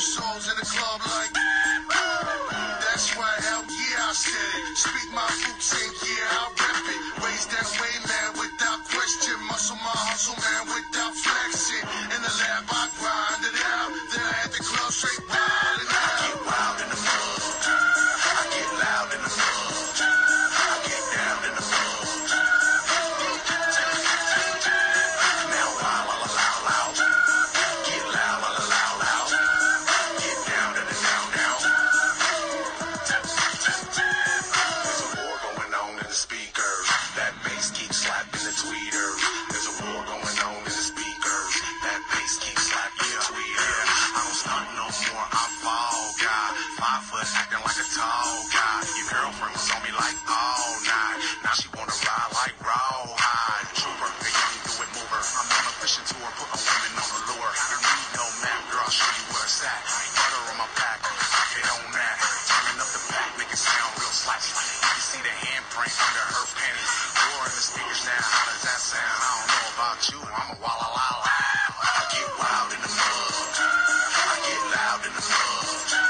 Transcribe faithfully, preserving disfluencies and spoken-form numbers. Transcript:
souls in the club like. That's right, hell yeah, I said it. Speak my roots and yeah, I rep it. Raise that way, man, without question. Muscle my hustle, man, without flexing. In the lab, I grind it out. Then I at the club, straight wild and out. I get wild in the mud. I get loud in the mud. I get down in the mud. Now wild, la la loud, loud. Get loud, la la loud, loud. Get down to the down, down. There's a war going on in the speakers. That bass keeps slapping the tweeters. There's a war going on in the speakers. That bass keeps slapping the tweeters. I don't stunt no more, I fall guy. Five foot acting like a tall guy. Your girlfriend was on me like all night. Now she wanna ride like rawhide. Trooper, the young do it mover. I'm on a fishing tour, putting women on the lure. You need no map, girl, I'll show you where it's at. Butter on my pack, I get on that. Turning up the back, make it sound real slack. You can see the handprint under her panties. War in the speakers now, how does that sound? I don't know about you, I'm a walla la la. I get wild in the mud. I get loud in the mud.